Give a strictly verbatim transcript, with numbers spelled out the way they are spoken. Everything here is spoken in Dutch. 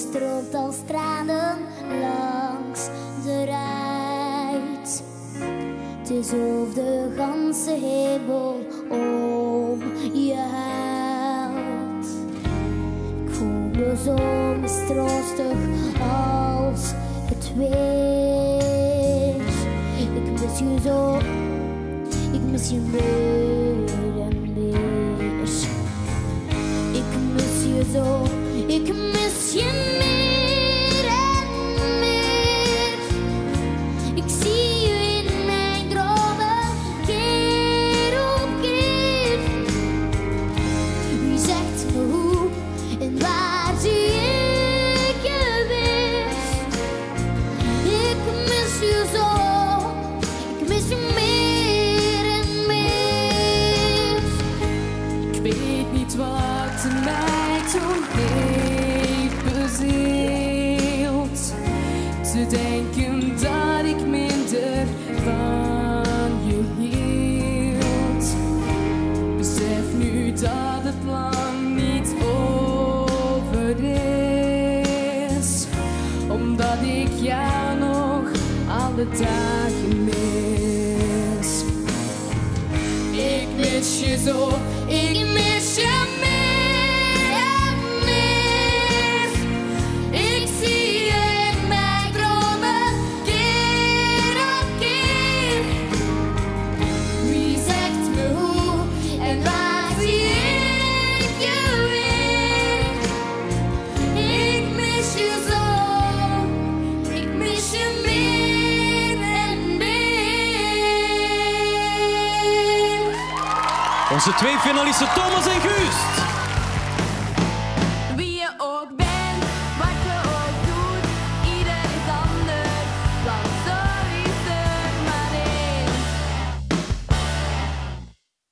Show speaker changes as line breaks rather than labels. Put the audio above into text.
stroomt als tranen langs de ruit. Het is of de ganse hemel om je huilt. Ik voel me zo mistroostig als het weer. Ik mis je zo, ik mis je meer en meer. Ik mis je zo, ik mis je meer en meer. Ik zie je in mijn dromen, keer op keer. Wie zegt me hoe en waar zie ik je weer? Ik mis je zo, ik mis je meer en meer.
Ik weet niet wat mij toen heeft bezield. Te denken dat ik minder van je hield. Besef nu dat het lang niet over is, omdat ik jou nog alle dagen mis. Ik mis je zo, ik mis je meer en meer. Ik zie je in mijn dromen, keer op keer. Wie zegt me hoe en waar zie ik je weer? Ik mis je zo, ik mis je meer en meer.
Onze twee finalisten Thomas en Guust.